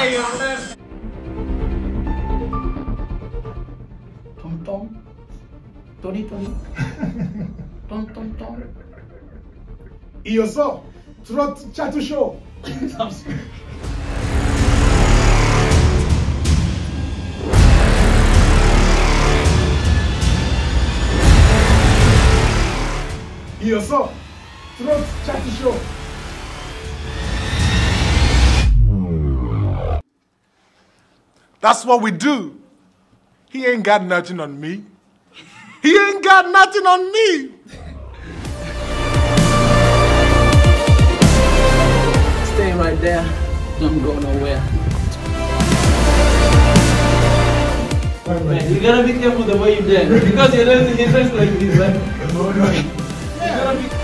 Tom Tom. Tony Tony. Tom Tom Tom. E eu só, trote chato show. E eu só, trote chato show. That's what we do. He ain't got nothing on me. He ain't got nothing on me. Stay right there. Don't go nowhere. Man, you gotta be careful the way you dance because you don't see interest like this, right? You gotta be.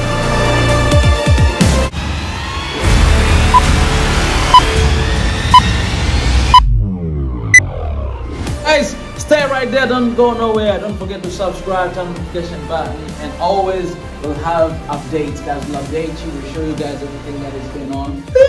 Guys, stay right there, don't go nowhere. Don't forget to subscribe, turn the notification button, and always we'll have updates. Guys, we'll update you, we'll show you guys everything that is going on.